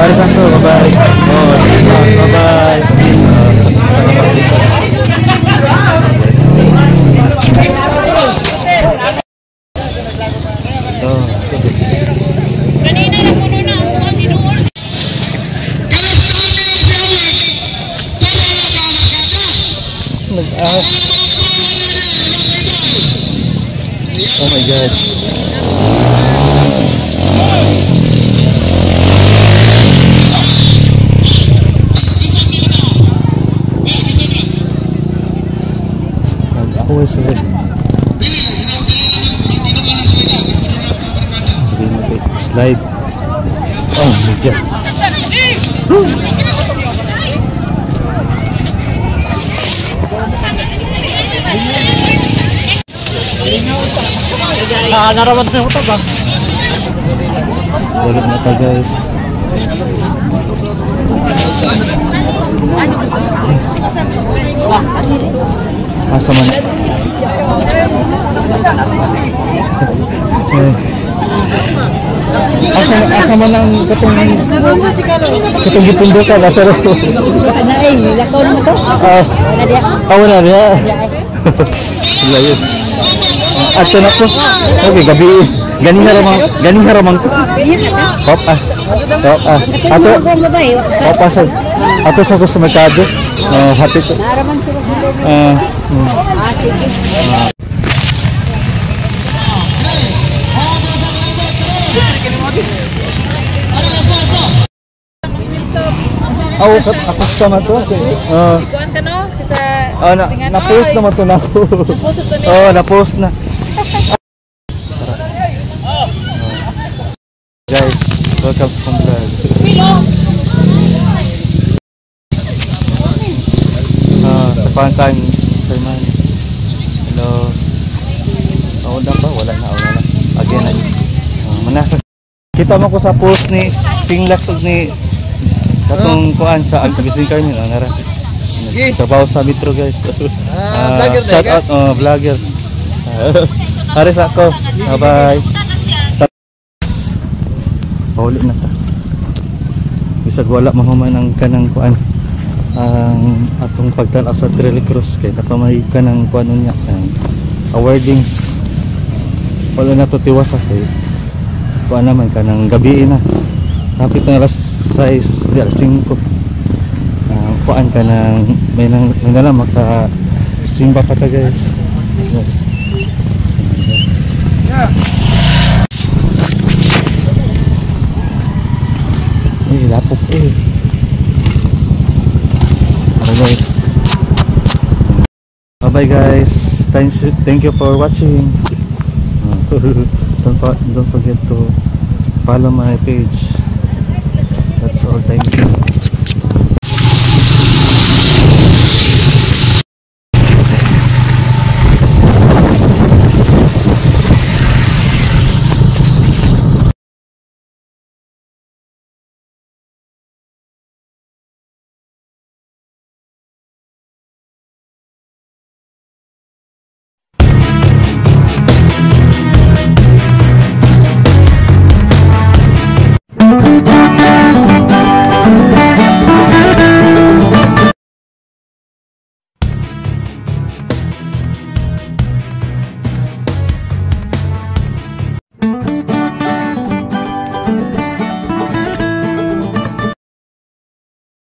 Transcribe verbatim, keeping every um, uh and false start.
Alis ako. Bye-bye. Oh, bye-bye. Oh. Kanina na puno na ako sinuol. Nag-ahap. Oh my God. Nag-ahaway sila. Slide. Oh my God. Ah, narawan na yung ba? Balik na ta guys. Asa man? Asa asa man ang katong katong gipundo ka asa ro? Ana ay, lakaw na to. Ah, Wala dia. ah wala dia. Sila yun. Ato na po. Okay, gabi. Ganing haramang, ganing haramang. Pop ah. Pop ah. Ato. Pop ah. Ato sa ko sa merkado. Ah, hati to. Naraman sila sila. Ah. Ah, sige. Aw, ako sama to. Ah. Kuan ka no? Sa Ah, na, na-post naman to na ako. Oh, na-post na. Guys, welcome sa kong vlog. Ah, sa Pantang, Sir Man. Hello. Oh, wala ba? Wala na, wala na. Again, again. Ah, mana. Kita mo ko sa post ni Ping Lax ug ni katong kuan sa Agbisin Carmen, ah, nara. Trabaho sa Metro guys. Ah, vlogger na shout ka? out, oh, vlogger. Aris ako. Bye-bye. Paulit na ta. Bisag wala mahuman ang kanang kuan ang atong pagtanaw sa Trail Cross kay napamay kanang kuan niya ang awardings. Wala na to tiwas kay kuan naman kanang gabi na. Hapit na alas sais, di alas singko. Uh, kuan kanang may nang may na maka simba pa ta guys. Yes. Yeah. Eh, lapok eh. Bye guys. Bye bye guys. Thanks, thank you for watching. don't, don't forget to follow my page. That's all. Thank you.